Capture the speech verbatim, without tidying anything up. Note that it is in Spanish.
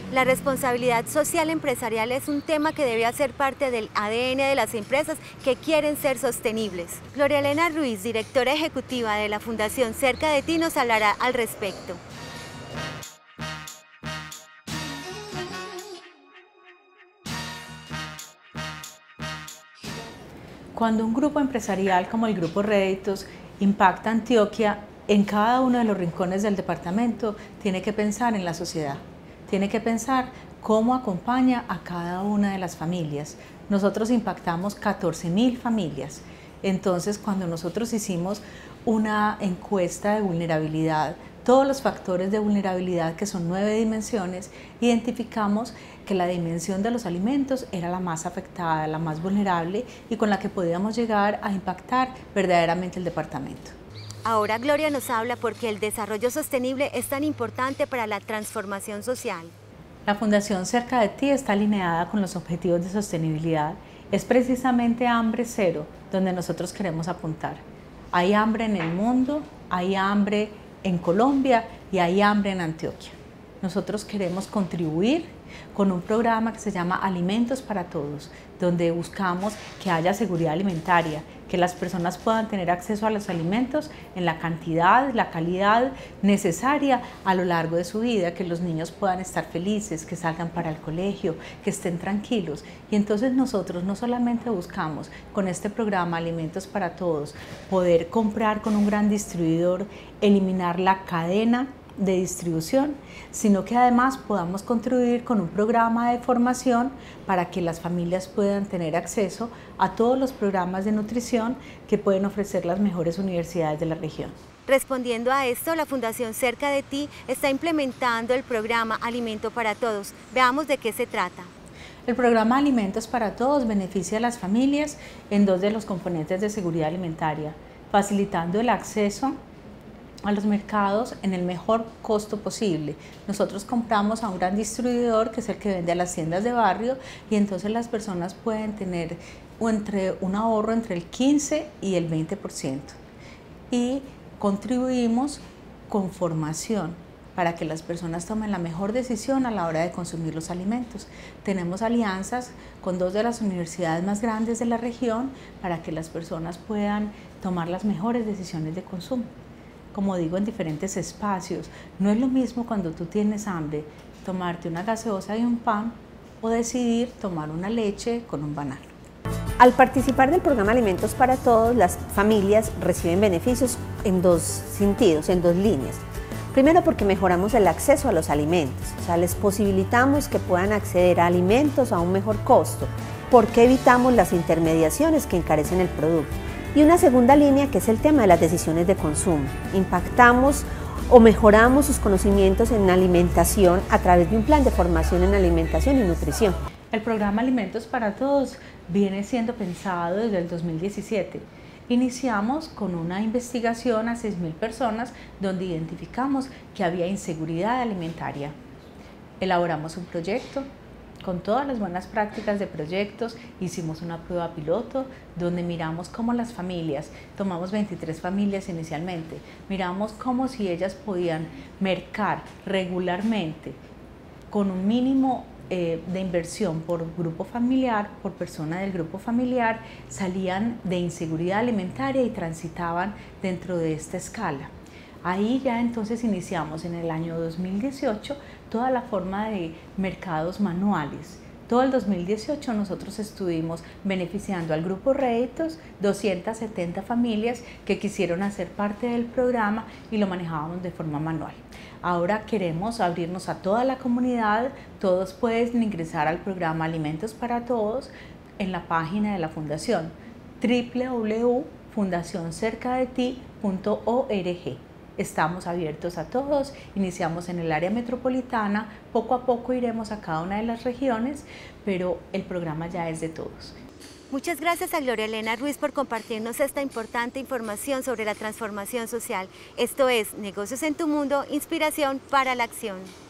La responsabilidad social empresarial es un tema que debe hacer parte del A D N de las empresas que quieren ser sostenibles. Gloria Elena Ruiz, directora ejecutiva de la Fundación Cerca de Ti, nos hablará al respecto. Cuando un grupo empresarial como el Grupo Réditos impacta Antioquia, en cada uno de los rincones del departamento tiene que pensar en la sociedad, tiene que pensar cómo acompaña a cada una de las familias. Nosotros impactamos catorce mil familias, entonces cuando nosotros hicimos una encuesta de vulnerabilidad, todos los factores de vulnerabilidad, que son nueve dimensiones, identificamos que la dimensión de los alimentos era la más afectada, la más vulnerable y con la que podíamos llegar a impactar verdaderamente el departamento. Ahora Gloria nos habla por qué el desarrollo sostenible es tan importante para la transformación social. La Fundación Cerca de Ti está alineada con los objetivos de sostenibilidad. Es precisamente hambre cero donde nosotros queremos apuntar. Hay hambre en el mundo, hay hambre en Colombia y hay hambre en Antioquia. Nosotros queremos contribuir con un programa que se llama Alimentos para Todos, donde buscamos que haya seguridad alimentaria, que las personas puedan tener acceso a los alimentos en la cantidad, la calidad necesaria a lo largo de su vida, que los niños puedan estar felices, que salgan para el colegio, que estén tranquilos. Y entonces nosotros no solamente buscamos con este programa Alimentos para Todos poder comprar con un gran distribuidor, eliminar la cadena de distribución, sino que además podamos contribuir con un programa de formación para que las familias puedan tener acceso a todos los programas de nutrición que pueden ofrecer las mejores universidades de la región. Respondiendo a esto, la Fundación Cerca de Ti está implementando el programa Alimento para Todos. Veamos de qué se trata. El programa Alimentos para Todos beneficia a las familias en dos de los componentes de seguridad alimentaria, facilitando el acceso a los mercados en el mejor costo posible. Nosotros compramos a un gran distribuidor que es el que vende a las tiendas de barrio y entonces las personas pueden tener entre un ahorro entre el quince y el veinte por ciento. Y contribuimos con formación para que las personas tomen la mejor decisión a la hora de consumir los alimentos. Tenemos alianzas con dos de las universidades más grandes de la región para que las personas puedan tomar las mejores decisiones de consumo. Como digo, en diferentes espacios, no es lo mismo cuando tú tienes hambre tomarte una gaseosa y un pan o decidir tomar una leche con un banano. Al participar del programa Alimentos para Todos, las familias reciben beneficios en dos sentidos, en dos líneas. Primero, porque mejoramos el acceso a los alimentos, o sea, les posibilitamos que puedan acceder a alimentos a un mejor costo, porque evitamos las intermediaciones que encarecen el producto. Y una segunda línea que es el tema de las decisiones de consumo. Impactamos o mejoramos sus conocimientos en alimentación a través de un plan de formación en alimentación y nutrición. El programa Alimentos para Todos viene siendo pensado desde el dos mil diecisiete. Iniciamos con una investigación a seis mil personas donde identificamos que había inseguridad alimentaria. Elaboramos un proyecto. Con todas las buenas prácticas de proyectos, hicimos una prueba piloto donde miramos cómo las familias, tomamos veintitrés familias inicialmente, miramos cómo si ellas podían mercar regularmente con un mínimo eh, de inversión por grupo familiar, por persona del grupo familiar, salían de inseguridad alimentaria y transitaban dentro de esta escala. Ahí ya entonces iniciamos en el año dos mil dieciocho toda la forma de mercados manuales. Todo el dos mil dieciocho nosotros estuvimos beneficiando al Grupo Réditos, doscientas setenta familias que quisieron hacer parte del programa y lo manejábamos de forma manual. Ahora queremos abrirnos a toda la comunidad, todos pueden ingresar al programa Alimentos para Todos en la página de la Fundación doble u doble u doble u punto fundación cerca de ti punto org. Estamos abiertos a todos, iniciamos en el área metropolitana, poco a poco iremos a cada una de las regiones, pero el programa ya es de todos. Muchas gracias a Gloria Elena Ruiz por compartirnos esta importante información sobre la transformación social. Esto es Negocios en tu Mundo, inspiración para la acción.